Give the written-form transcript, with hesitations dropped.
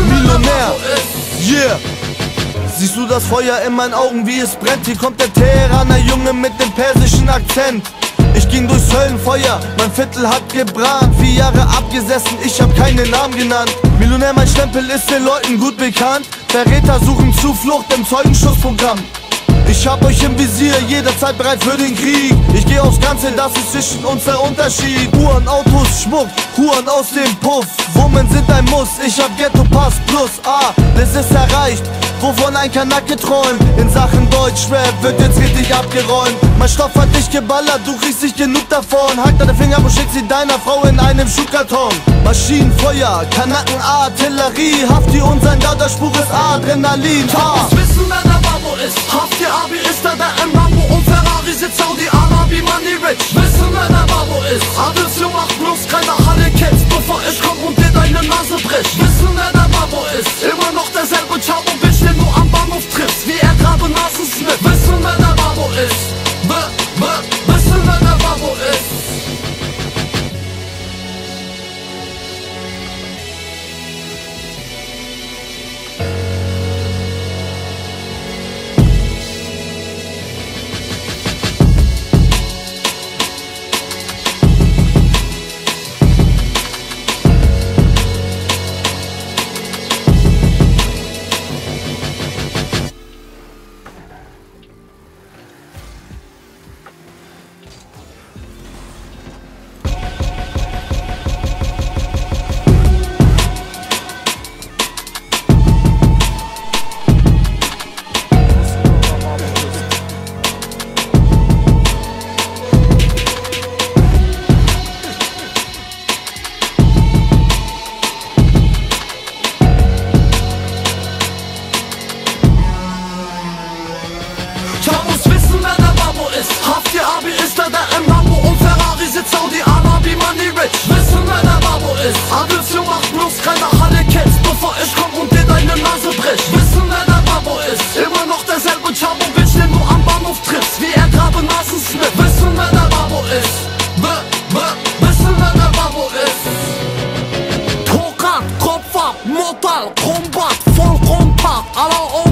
Millionär, yeah. Siehst du das Feuer in meinen Augen, wie es brennt? Hier kommt der Teheraner Junge mit dem persischen Akzent. Ich ging durchs Höllenfeuer, mein Viertel hat gebrannt. 4 Jahre abgesessen, ich hab keinen Namen genannt. Millionär, mein Stempel ist den Leuten gut bekannt. Verräter suchen Zuflucht im Zeugenschussprogramm. Ich hab euch im Visier, jederzeit bereit für den Krieg. Ich geh aufs Ganze, das ist zwischen uns der Unterschied. Uhren, Autos, Schmuck, Huren aus dem Puff. Wummen sind ein Muss, ich hab Ghetto-Pass plus das ist erreicht, wovon ein Kanake träumt. In Sachen Deutschrap wird jetzt richtig abgeräumt. Mein Stoff hat dich geballert, du kriegst nicht genug davon. Hack deine Finger ab und schick sie deiner Frau in einem Schuhkarton. Maschinenfeuer, Kanaken, Artillerie. Hafti und sein Gauderspruch ist Adrenalin. Muss wissen, wer der Babo ist. Hafti Abi ist der im Lambo und Ferrari sitzt Saudi Arabi, Money Rich. Wissen, wer der Babo ist. Adelsjung macht bloß keine Halle kennst, bevor ich komm und dir deine Nase bricht. Wissen, wer der Babo ist. Immer noch derselbe Chavo, Bitch, den du am Bahnhof triffst, wie er gerade Nasen Smith. Wissen, wer der Babo ist. Wissen, wer der Babo ist. Hafti Abi ist der im Lambo und Ferrari sitzt Saudi Arabi, Money Rich. Wissen, wer der Babo ist. Adelsjung macht bloß keine Halle kennst, bevor ich komm und dir deine Nase bricht. Wissen, wer der Babo ist. Immer noch derselbe Chavo, Bitch, den du am Bahnhof triffst, wie er gerade Nasen Smith. Wissen, wer der Babo ist. Wissen, wer der Babo ist. Tokat, Kopf ab, Motal, Kombat, voll Kontakt, aller